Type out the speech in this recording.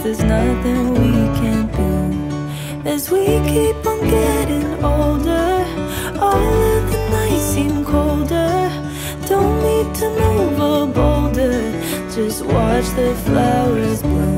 there's nothing we can't do. As we keep on getting older, all of the nights seem colder. Don't need to move a boulder, just watch the flowers bloom.